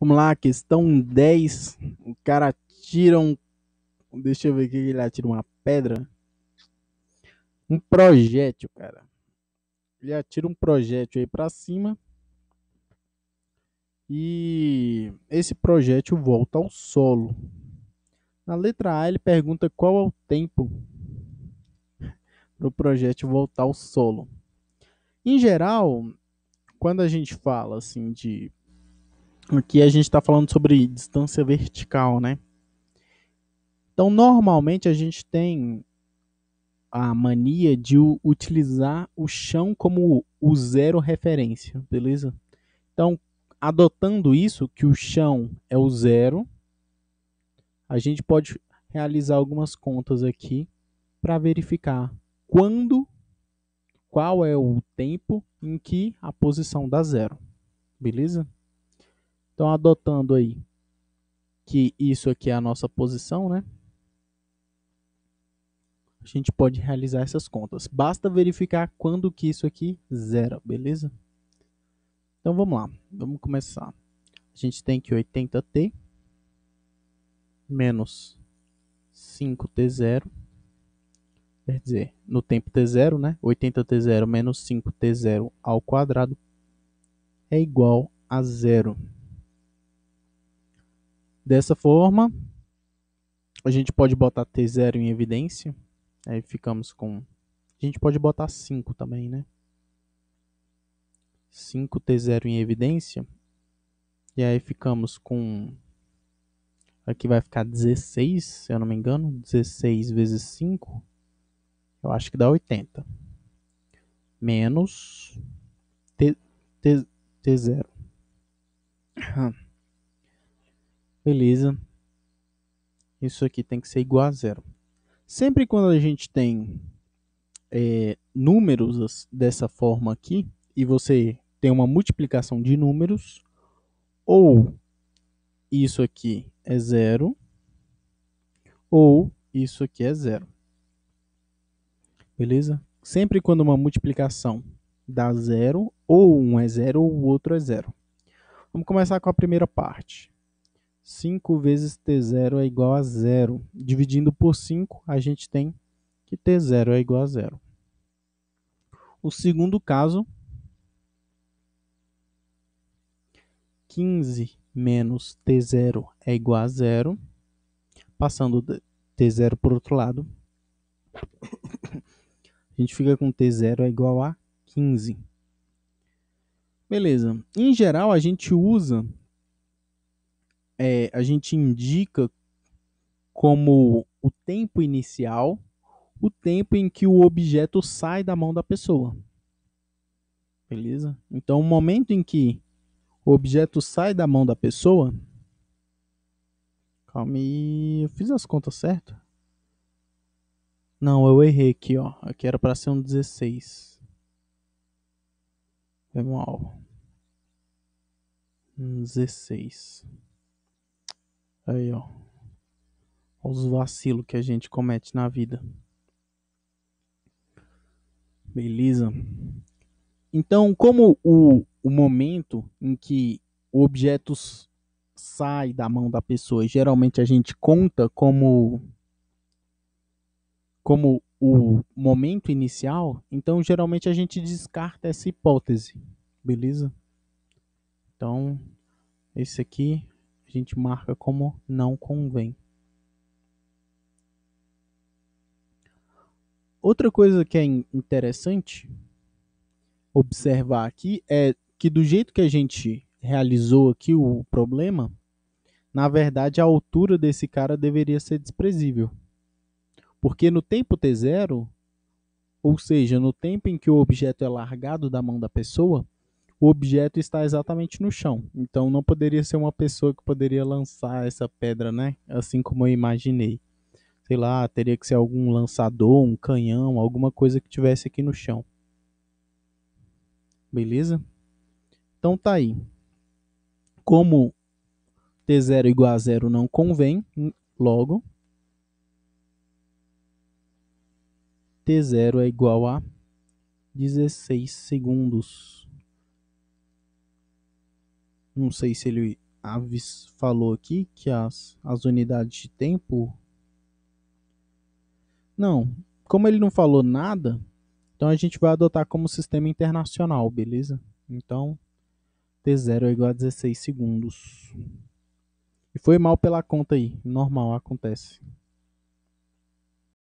Vamos lá, questão 10. O cara tira um. Deixa eu ver aqui, ele atira uma pedra. Um projétil, cara. Ele atira um projétil aí pra cima. E esse projétil volta ao solo. Na letra A, ele pergunta qual é o tempo para o projétil voltar ao solo. Em geral, quando a gente fala assim de. Aqui a gente está falando sobre distância vertical, né? Então, normalmente a gente tem a mania de utilizar o chão como o zero referência, beleza? Então, adotando isso, que o chão é o zero, a gente pode realizar algumas contas aqui para verificar quando, qual é o tempo em que a posição dá zero, beleza? Então, adotando aí que isso aqui é a nossa posição, né? A gente pode realizar essas contas. Basta verificar quando que isso aqui zera, beleza? Então vamos lá, vamos começar. A gente tem que 80t menos 5t0, quer dizer, no tempo t0, né? 80t0 menos 5t0 ao quadrado é igual a zero. Dessa forma, a gente pode botar t0 em evidência. Aí ficamos com... A gente pode botar 5 também, né? 5t0 em evidência. E aí ficamos com... Aqui vai ficar 16, se eu não me engano. 16 vezes 5, eu acho que dá 80. Menos T, T, T0. Beleza. Isso aqui tem que ser igual a zero. Sempre quando a gente tem números dessa forma aqui, e você tem uma multiplicação de números, ou isso aqui é zero, ou isso aqui é zero. Beleza? Sempre quando uma multiplicação dá zero, ou um é zero, ou o outro é zero. Vamos começar com a primeira parte. 5 vezes t0 é igual a zero. Dividindo por 5, a gente tem que t0 é igual a zero. O segundo caso, 15 menos t0 é igual a zero. Passando t0 para o outro lado, a gente fica com t0 é igual a 15. Beleza. Em geral, a gente usa, a gente indica como o tempo inicial, o tempo em que o objeto sai da mão da pessoa. Beleza? Então, o momento em que o objeto sai da mão da pessoa... Calma aí, eu fiz as contas certas? Não, eu errei aqui, ó. Aqui era para ser um 16. Foi mal. 16. Aí, ó. Os vacilos que a gente comete na vida. Beleza? Então, como o momento em que o objeto sai da mão da pessoa, geralmente a gente conta como o momento inicial, então geralmente a gente descarta essa hipótese, beleza? Então, esse aqui a gente marca como não convém. Outra coisa que é interessante observar aqui é que do jeito que a gente realizou aqui o problema, na verdade a altura desse cara deveria ser desprezível. Porque no tempo t0, ou seja, no tempo em que o objeto é largado da mão da pessoa, o objeto está exatamente no chão. Então não poderia ser uma pessoa que poderia lançar essa pedra, né? Assim como eu imaginei. Sei lá, teria que ser algum lançador, um canhão, alguma coisa que tivesse aqui no chão. Beleza? Então tá aí. Como t0 igual a zero não convém, logo t0 é igual a 16 segundos. Não sei se ele Aves falou aqui que as unidades de tempo. Não, como ele não falou nada, então a gente vai adotar como sistema internacional, beleza? Então, T0 é igual a 16 segundos. E foi mal pela conta aí, normal, acontece.